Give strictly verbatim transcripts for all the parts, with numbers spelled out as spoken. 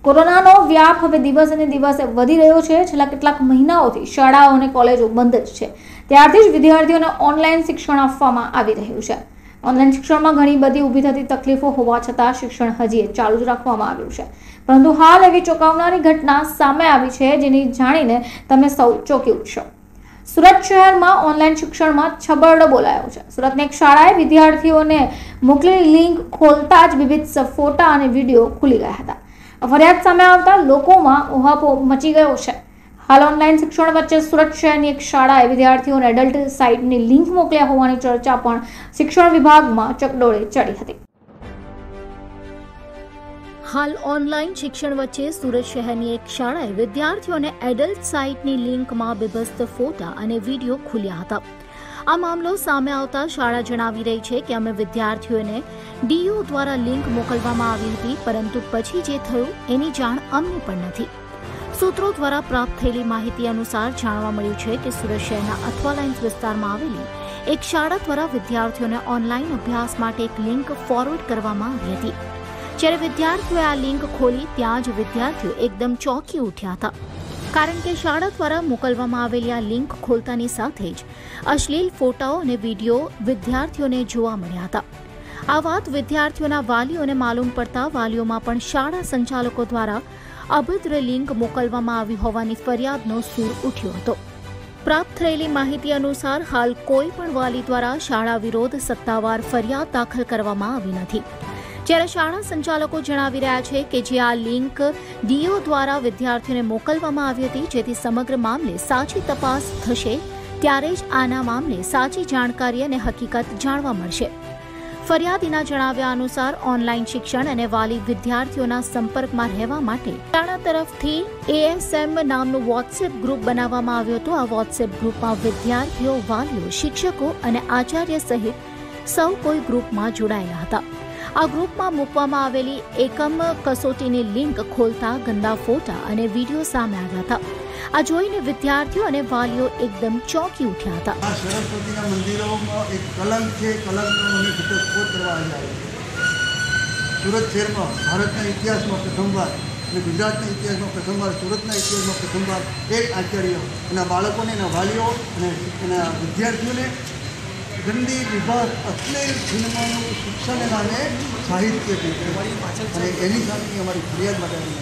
કોરોનાનો વ્યાપ હવે દિવસે ને દિવસે વધી રહ્યો છે। છેલ્લા કેટલાક મહિનાઓથી શાળાઓ અને કોલેજો બંધ જ છે, ત્યારથી જ વિદ્યાર્થીઓને ઓનલાઈન શિક્ષણ આપવામાં આવી રહ્યું છે। ઓનલાઈન શિક્ષણમાં ઘણી બધી ઊભી થતી તકલીફો હોવા છતાં શિક્ષણ હજી ચાલુ જ રાખવામાં આવ્યું છે, પરંતુ હાલ એવી ચોંકાવનારી ઘટના સામે આવી છે જેની જાણીને તમે સૌ ચોંકી ઉઠશો। સુરત શહેરમાં ઓનલાઈન શિક્ષણમાં છબરડો બોલાયો છે। સુરતની એક શાળાએ વિદ્યાર્થીઓને મોકલેલી લિંક ખોલતા જ વિવિધ ફોટા અને વિડીયો ખુલી ગયા હતા। ફરિયાદ સામે આવતા લોકોમાં ઉહાપોહ મચી ગયો છે। હાલ ઓનલાઈન શિક્ષણ વચ્ચે સુરત શહેરની એક શાળાએ વિદ્યાર્થીઓને એડલ્ટ સાઇટની લિંક મોકલ્યા હોવાની ચર્ચા પણ શિક્ષણ વિભાગમાં ચકડોળે ચડી હતી। હાલ ઓનલાઈન શિક્ષણ વચ્ચે સુરત શહેરની એક શાળાએ વિદ્યાર્થીઓને એડલ્ટ સાઇટની લિંકમાં બીભત્સ ફોટા અને વિડીયો ખુલ્યા હતા। આ મામલો સામે આવતા શાળા જણાવી રહી છે કે અમે વિદ્યાર્થીઓને ડીઓ દ્વારા લિંક મોકલવામાં આવી હતી, પરંતુ પછી જે થયું એની જાણ અમને પણ નથી। સૂત્રો દ્વારા પ્રાપ્ત થયેલી માહિતી અનુસાર જાણવા મળ્યું છે કે સુરત શહેરના અથવા લાઇન્સ વિસ્તારમાં આવેલી એક શાળા દ્વારા વિદ્યાર્થીઓને ઓનલાઈન અભ્યાસ માટે એક લિંક ફોરવર્ડ કરવામાં આવી હતી। જ્યારે વિદ્યાર્થીઓએ આ લિંક ખોલી ત્યાં જ વિદ્યાર્થીઓ એકદમ ચોંકી ઉઠ્યા હતા, કારણ કે શાળા દ્વારા મોકલવામાં આવેલી આ લિંક ખોલતાની સાથે જ અશ્લીલ ફોટાઓ અને વિડીયો વિદ્યાર્થીઓને જોવા મળ્યા હતા। આ વાત વિદ્યાર્થીઓના વાલીઓને માલુમ પડતા વાલીઓમાં પણ શાળા સંચાલકો દ્વારા અભદ્ર લિંક મોકલવામાં આવી હોવાની ફરિયાદનો સૂર ઉઠ્યો હતો। પ્રાપ્ત થયેલી માહિતી અનુસાર હાલ કોઈ પણ વાલી દ્વારા શાળા વિરોધ સત્તાવાર ફરિયાદ દાખલ કરવામાં આવી નથી, જ્યારે શાળા સંચાલકો જણાવી રહ્યા છે કે જે આ લિંક ડીઓ દ્વારા વિદ્યાર્થીઓને મોકલવામાં આવી હતી, જેથી સમગ્ર મામલે સાચી તપાસ થશે ત્યારે જ આના મામલે સાચી જાણકારી અને હકીકત જાણવા મળશે। ફરિયાદીના જણાવ્યા અનુસાર ઓનલાઈન શિક્ષણ અને વાલી વિદ્યાર્થીઓના સંપર્કમાં રહેવા માટે શાળા તરફથી એએસએમ નામનું વોટ્સએપ ગ્રુપ બનાવવામાં આવ્યું હતું। આ વોટ્સએપ ગ્રુપમાં વિદ્યાર્થીઓ, વાલીઓ, શિક્ષકો અને આચાર્ય સહિત સૌ કોઈ ગ્રુપમાં જોડાયેલા હતા। આ ગ્રુપમાં મૂકવામાં આવેલી એકમ કસોટીની લિંક ખોલતા ગંદા ફોટા અને વિડીયો સામે આવ્યા હતા। આ જોઈને વિદ્યાર્થીઓ અને વાલીઓ એકદમ ચોંકી ઉઠ્યા હતા। આ સરસ્વતીના મંદિરોમાં એક કલંક છે, કલંકનો મને ઘટસ્ફોટ કરવા આવ્યા છે। સુરત શહેરમાં ભારતના ઇતિહાસમાં પ્રથમવાર અને ગુજરાતના ઇતિહાસમાં પ્રથમવાર, સુરતના ઇતિહાસમાં પ્રથમવાર એક આચાર્ય એના બાળકોને, એના વાલીઓ અને એના વિદ્યાર્થીઓને ગંદી વિભાગ અશ્લીલ ફિલ્મોનું શિક્ષણને નામે સાહિત્ય અને એની સામે અમારી ફરિયાદ માટે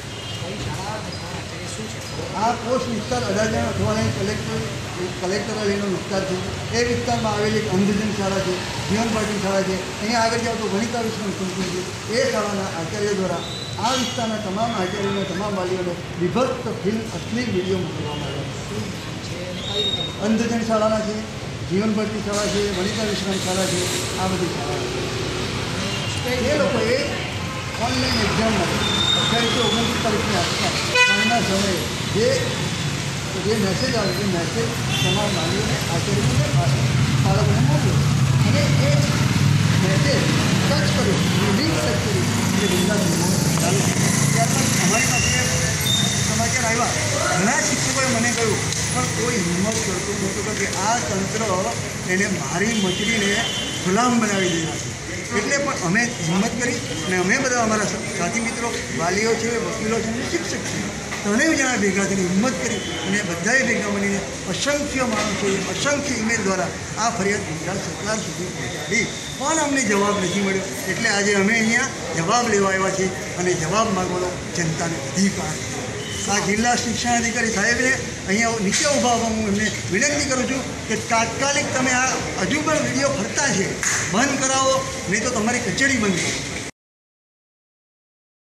આ પોસ્ટ વિસ્તાર અડાજણ અથવા કલેક્ટર કલેક્ટરાલયનો વિસ્તાર છે। એ વિસ્તારમાં આવેલી એક અંધજન શાળા છે, જીવન પાટીલ શાળા છે, અહીંયા આગળ જાવ તો વનિતા વિશ્વનું સંકુલ છે। એ શાળાના આચાર્ય દ્વારા આ વિસ્તારના તમામ આચાર્યોને, તમામ વાલીઓને વિભક્ત ફિલ્મ અશ્લીલ વિડીયો મોકલવામાં આવ્યા। અંધજન શાળાના છે, જીવન પાટીલ શાળા છે, વનિતા વિશ્વની શાળા છે, આ બધી શાળા છે। એ લોકોએ ઓનલાઈન એક્ઝામ માટે અઠ્યાવીસો ઓગણત્રીસ તારીખની આસપાસ સાંજના સમયે જે જે મેસેજ આવે એ મેસેજ તમામ વાલીઓને, આચાર્યોને, બાળકોને મોકલ્યો અને એ મેસેજ સર્ચ કર્યો, લિંક સર્ચ કરી એ બધા ચાલુ ત્યારબાદ અમારી પાસે સમાચાર આવ્યા। ઘણા શિક્ષકોએ મને કહ્યું પણ કોઈ હિંમત કરતું નહોતું કે આ તંત્ર એને મારી મચડીને ગુલામ બનાવી દેવા છે। એટલે પણ અમે હિંમત કરી અને અમે બધા અમારા સાથી મિત્રો, વાલીઓ છે, વકીલો છે અને શિક્ષક છે, ત્રણેય જણા ભેગા થઈને હિંમત કરી અને બધાએ ભેગા મળીને અસંખ્ય માણસોએ અસંખ્ય ઈમેલ દ્વારા આ ફરિયાદ ગુજરાત સરકાર સુધી પહોંચાડી, પણ અમને જવાબ નથી મળ્યો। એટલે આજે અમે અહીંયા જવાબ લેવા આવ્યા છીએ અને જવાબ માગવાનો જનતાને અધિકાર છે। આ જિલ્લા શિક્ષણાધિકારી સાહેબને અહીંયા નીચે ઊભા ઊભા હું એમને વિનંતી કરું છું કે તાત્કાલિક તમે આ હજુ પણ વિડીયો ફરતા છે બંધ કરાવો, નહીં તો તમારી કચેરી બંધ કરો।